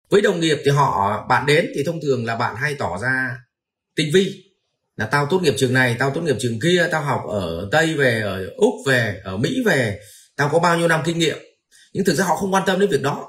Với đồng nghiệp thì bạn đến thì thông thường là bạn hay tỏ ra tinh vi, là tao tốt nghiệp trường này, tao tốt nghiệp trường kia, tao học ở Tây về, ở Úc về, ở Mỹ về, tao có bao nhiêu năm kinh nghiệm. Nhưng thực ra họ không quan tâm đến việc đó.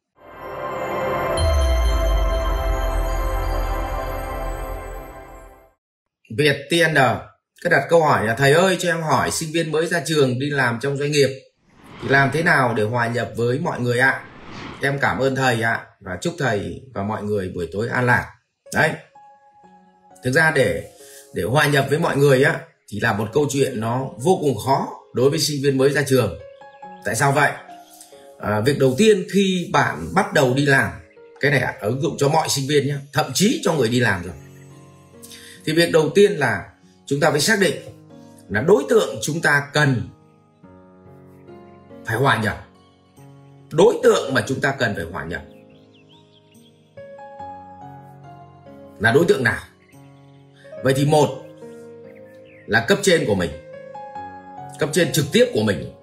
VietTN có đặt câu hỏi là: thầy ơi, cho em hỏi sinh viên mới ra trường đi làm trong doanh nghiệp thì làm thế nào để hòa nhập với mọi người ạ? Em cảm ơn thầy ạ, và chúc thầy và mọi người buổi tối an lạc. Đấy, thực ra để hòa nhập với mọi người á thì là một câu chuyện nó vô cùng khó đối với sinh viên mới ra trường. Tại sao vậy? Việc đầu tiên khi bạn bắt đầu đi làm, cái này ứng dụng cho mọi sinh viên nhé, thậm chí cho người đi làm rồi, thì việc đầu tiên là chúng ta phải xác định là đối tượng chúng ta cần phải hòa nhập. Đối tượng mà chúng ta cần phải hòa nhập là đối tượng nào? Vậy thì một là cấp trên của mình, cấp trên trực tiếp của mình.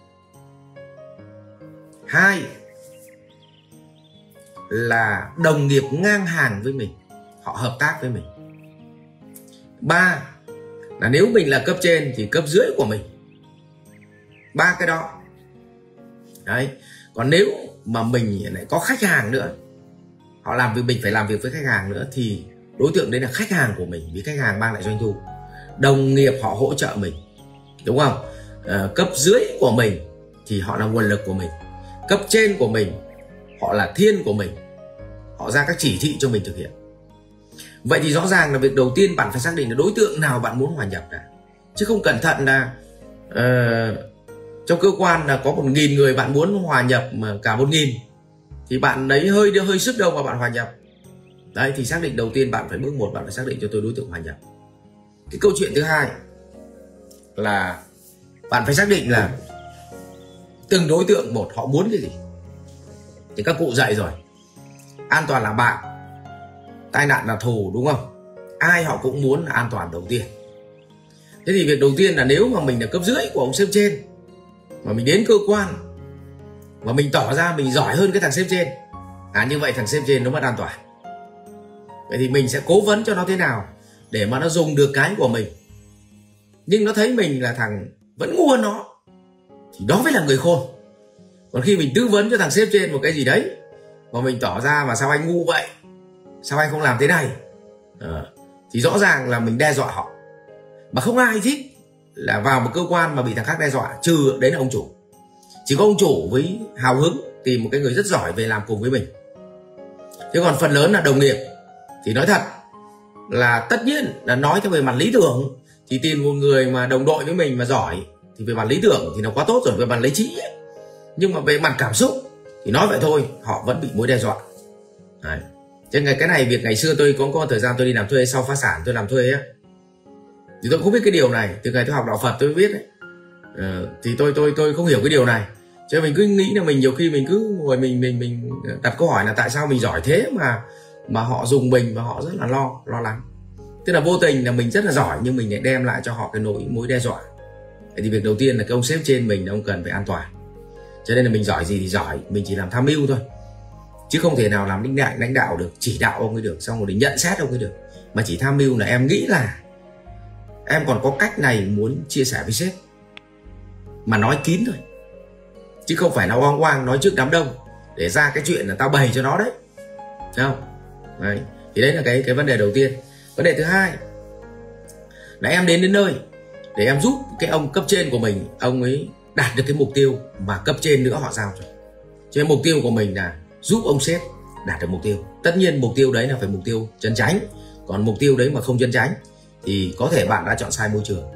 Hai là đồng nghiệp ngang hàng với mình, họ hợp tác với mình. Ba là nếu mình là cấp trên thì cấp dưới của mình. Ba cái đó. Đấy. Còn nếu mà mình lại có khách hàng nữa, họ làm việc, mình phải làm việc với khách hàng nữa, thì đối tượng đấy là khách hàng của mình, vì khách hàng mang lại doanh thu. Đồng nghiệp họ hỗ trợ mình, đúng không? Cấp dưới của mình thì họ là nguồn lực của mình. Cấp trên của mình họ là thiên của mình, họ ra các chỉ thị cho mình thực hiện. Vậy thì rõ ràng là việc đầu tiên bạn phải xác định là đối tượng nào bạn muốn hòa nhập đã. Chứ không cẩn thận là trong cơ quan là có 1.000 người bạn muốn hòa nhập mà cả 1.000 thì bạn đấy hơi sức đâu mà bạn hòa nhập. Đấy, thì xác định đầu tiên bạn phải bước một, bạn phải xác định cho tôi đối tượng hòa nhập. Cái câu chuyện thứ hai là bạn phải xác định là từng đối tượng một họ muốn cái gì. Thì các cụ dạy rồi, an toàn là bạn, tai nạn là thù, đúng không? Ai họ cũng muốn là an toàn đầu tiên. Thế thì việc đầu tiên là nếu mà mình là cấp dưới của ông sếp trên, mà mình đến cơ quan mà mình tỏ ra mình giỏi hơn cái thằng sếp trên, như vậy thằng sếp trên nó mất an toàn. Vậy thì mình sẽ cố vấn cho nó thế nào để mà nó dùng được cái của mình, nhưng nó thấy mình là thằng vẫn ngu hơn nó, thì đó mới là người khôn. Còn khi mình tư vấn cho thằng sếp trên một cái gì đấy mà mình tỏ ra mà sao anh ngu vậy, sao anh không làm thế này, thì rõ ràng là mình đe dọa họ. Mà không ai thích là vào một cơ quan mà bị thằng khác đe dọa, trừ đấy là ông chủ. Chỉ có ông chủ với hào hứng tìm một cái người rất giỏi về làm cùng với mình. Thế còn phần lớn là đồng nghiệp thì nói thật là tất nhiên là nói theo về mặt lý tưởng thì tìm một người mà đồng đội với mình mà giỏi thì về mặt lý tưởng thì nó quá tốt rồi, về mặt lý trí ấy. Nhưng mà về mặt cảm xúc thì nói vậy thôi, họ vẫn bị mối đe dọa. Đấy. Chứ cái này việc ngày xưa tôi có thời gian tôi đi làm thuê, sau phá sản tôi làm thuê á, thì tôi không biết cái điều này. Từ ngày tôi học đạo Phật tôi biết đấy. Thì tôi không hiểu cái điều này. Cho mình cứ nghĩ là mình nhiều khi mình cứ ngồi mình đặt câu hỏi là tại sao mình giỏi thế mà họ dùng mình và họ rất là lo lắng. Tức là vô tình là mình rất là giỏi nhưng mình lại đem lại cho họ cái mối đe dọa. Vậy thì việc đầu tiên là cái ông sếp trên mình là ông cần phải an toàn. Cho nên là mình giỏi gì thì giỏi, mình chỉ làm tham mưu thôi, chứ không thể nào làm lãnh đạo được, chỉ đạo ông ấy được, xong rồi để nhận xét ông ấy được. Mà chỉ tham mưu là em nghĩ là em còn có cách này muốn chia sẻ với sếp, mà nói kín thôi, chứ không phải nó oang oang nói trước đám đông để ra cái chuyện là tao bày cho nó đấy, thấy không? Đấy. Thì đấy là cái vấn đề đầu tiên. Vấn đề thứ hai là em đến nơi để em giúp cái ông cấp trên của mình, ông ấy đạt được cái mục tiêu mà cấp trên nữa họ giao cho. Cho nên mục tiêu của mình là giúp ông sếp đạt được mục tiêu. Tất nhiên mục tiêu đấy là phải mục tiêu chân chánh. Còn mục tiêu đấy mà không chân chánh thì có thể bạn đã chọn sai môi trường.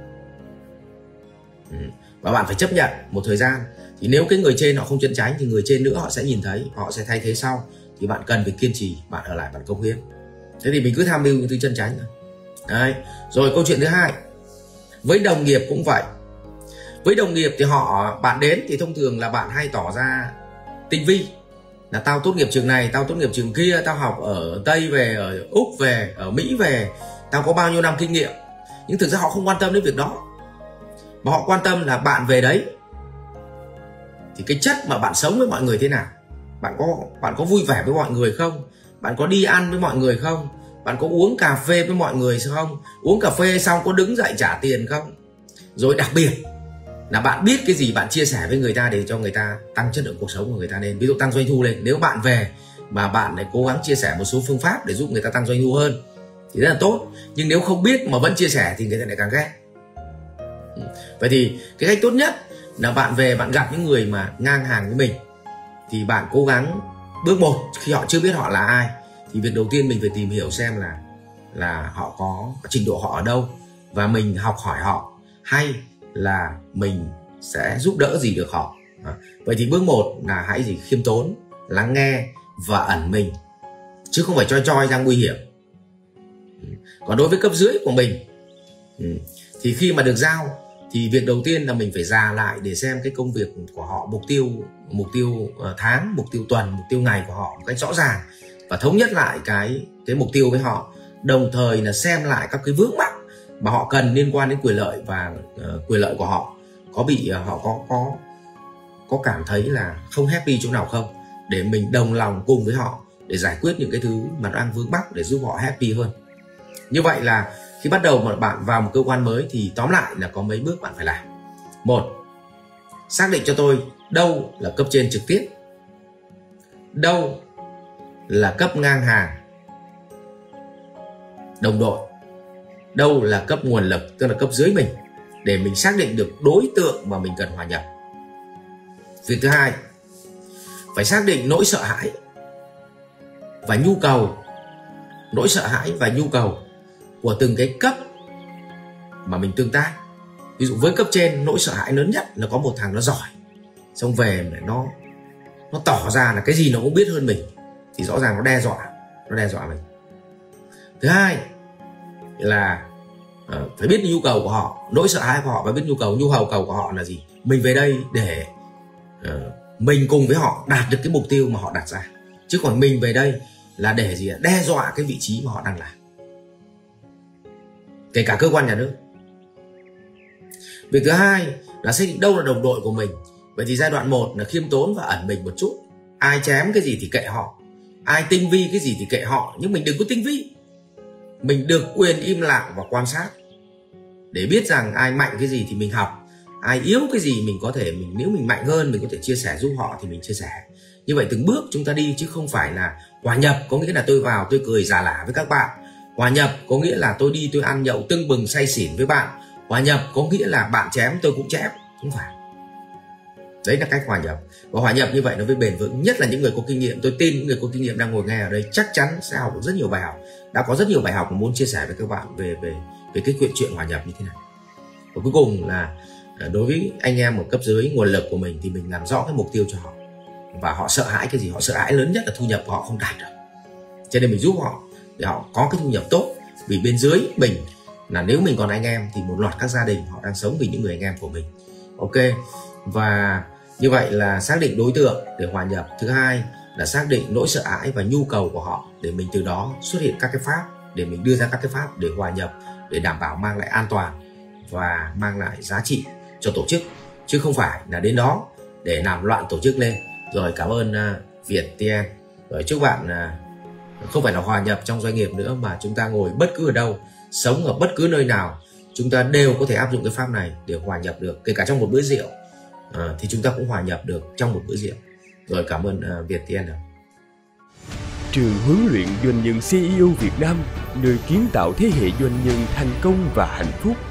Và bạn phải chấp nhận một thời gian. Thì nếu cái người trên họ không chân chánh thì người trên nữa họ sẽ nhìn thấy, họ sẽ thay thế sau. Thì bạn cần phải kiên trì, bạn ở lại, bạn cống hiến. Thế thì mình cứ tham mưu những thứ chân chánh thôi. Đấy. Rồi câu chuyện thứ hai, với đồng nghiệp cũng vậy. Với đồng nghiệp thì bạn đến thì thông thường là bạn hay tỏ ra tinh vi, là tao tốt nghiệp trường này, tao tốt nghiệp trường kia, tao học ở Tây về, ở Úc về, ở Mỹ về, tao có bao nhiêu năm kinh nghiệm. Nhưng thực ra họ không quan tâm đến việc đó, mà họ quan tâm là bạn về đấy thì cái chất mà bạn sống với mọi người thế nào, Bạn có vui vẻ với mọi người không? Bạn có đi ăn với mọi người không? Bạn có uống cà phê với mọi người không? Uống cà phê xong có đứng dậy trả tiền không? Rồi đặc biệt là bạn biết cái gì bạn chia sẻ với người ta để cho người ta tăng chất lượng cuộc sống của người ta lên. Ví dụ tăng doanh thu lên. Nếu bạn về mà bạn lại cố gắng chia sẻ một số phương pháp để giúp người ta tăng doanh thu hơn thì rất là tốt. Nhưng nếu không biết mà vẫn chia sẻ thì người ta lại càng ghét. Vậy thì cái cách tốt nhất là bạn về bạn gặp những người mà ngang hàng với mình thì bạn cố gắng bước 1, khi họ chưa biết họ là ai thì việc đầu tiên mình phải tìm hiểu xem là họ có trình độ họ ở đâu và mình học hỏi họ, hay là mình sẽ giúp đỡ gì được họ. Vậy thì bước 1 là hãy khiêm tốn, lắng nghe và ẩn mình, chứ không phải choi ra nguy hiểm. Còn đối với cấp dưới của mình thì khi mà được giao thì việc đầu tiên là mình phải rà lại để xem cái công việc của họ, mục tiêu tháng, mục tiêu tuần, mục tiêu ngày của họ một cách rõ ràng và thống nhất lại cái mục tiêu với họ, đồng thời là xem lại các cái vướng mắc mà họ cần liên quan đến quyền lợi và quyền lợi của họ họ có cảm thấy là không happy chỗ nào không, để mình đồng lòng cùng với họ để giải quyết những cái thứ mà đang vướng mắc để giúp họ happy hơn. Như vậy là khi bắt đầu mà bạn vào một cơ quan mới thì tóm lại là có mấy bước bạn phải làm. 1. Xác định cho tôi đâu là cấp trên trực tiếp, đâu là cấp ngang hàng, đồng đội, đâu là cấp nguồn lực, tức là cấp dưới mình, để mình xác định được đối tượng mà mình cần hòa nhập. Việc thứ hai, phải xác định nỗi sợ hãi và nhu cầu của từng cái cấp mà mình tương tác. Ví dụ với cấp trên, nỗi sợ hãi lớn nhất là có một thằng nó giỏi, xong về nó tỏ ra là cái gì nó cũng biết hơn mình thì rõ ràng nó đe dọa mình. Thứ hai là phải biết nhu cầu của họ, nỗi sợ hãi của họ, và biết nhu cầu của họ là gì. Mình về đây để mình cùng với họ đạt được cái mục tiêu mà họ đặt ra, chứ còn mình về đây là để đe dọa cái vị trí mà họ đang làm, kể cả cơ quan nhà nước. Việc thứ hai là xác định đâu là đồng đội của mình. Vậy thì giai đoạn 1 là khiêm tốn và ẩn mình một chút. Ai chém cái gì thì kệ họ, ai tinh vi cái gì thì kệ họ, nhưng mình đừng có tinh vi. Mình được quyền im lặng và quan sát để biết rằng ai mạnh cái gì thì mình học, ai yếu cái gì mình có thể, nếu mình mạnh hơn mình có thể chia sẻ giúp họ thì mình chia sẻ. Như vậy từng bước chúng ta đi, chứ không phải là hòa nhập có nghĩa là tôi vào tôi cười giả lả với các bạn. Hòa nhập có nghĩa là tôi đi tôi ăn nhậu tưng bừng say xỉn với bạn. Hòa nhập có nghĩa là bạn chém tôi cũng chém, không phải. Đấy là cách hòa nhập. Và hòa nhập như vậy nó mới bền vững. Nhất là những người có kinh nghiệm. Tôi tin những người có kinh nghiệm đang ngồi nghe ở đây chắc chắn sẽ học được rất nhiều bài học. Đã có rất nhiều bài học mà muốn chia sẻ với các bạn về cái chuyện hòa nhập như thế này. Và cuối cùng là đối với anh em một cấp dưới nguồn lực của mình thì mình làm rõ cái mục tiêu cho họ. Và họ sợ hãi cái gì? Họ sợ hãi lớn nhất là thu nhập của họ không đạt được. Cho nên mình giúp họ để họ có cái thu nhập tốt. Vì bên dưới mình là nếu mình còn anh em thì một loạt các gia đình họ đang sống vì những người anh em của mình. Ok. Và như vậy là xác định đối tượng để hòa nhập. Thứ hai là xác định nỗi sợ hãi và nhu cầu của họ để mình từ đó xuất hiện các cái pháp, để mình đưa ra các cái pháp để hòa nhập, để đảm bảo mang lại an toàn và mang lại giá trị cho tổ chức, chứ không phải là đến đó để làm loạn tổ chức lên. Rồi cảm ơn VietTN. Rồi chúc bạn không phải là hòa nhập trong doanh nghiệp nữa, mà chúng ta ngồi bất cứ ở đâu, sống ở bất cứ nơi nào, chúng ta đều có thể áp dụng cái pháp này để hòa nhập được. Kể cả trong một bữa rượu thì chúng ta cũng hòa nhập được trong một bữa rượu. Rồi cảm ơn VietTN. Trường huấn luyện doanh nhân CEO Việt Nam, nơi kiến tạo thế hệ doanh nhân thành công và hạnh phúc.